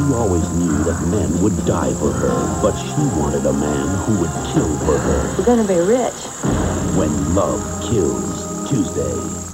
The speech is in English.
always knew that men would die for her, but she wanted a man who would kill for her. We're gonna be rich. When Love Kills, Tuesday.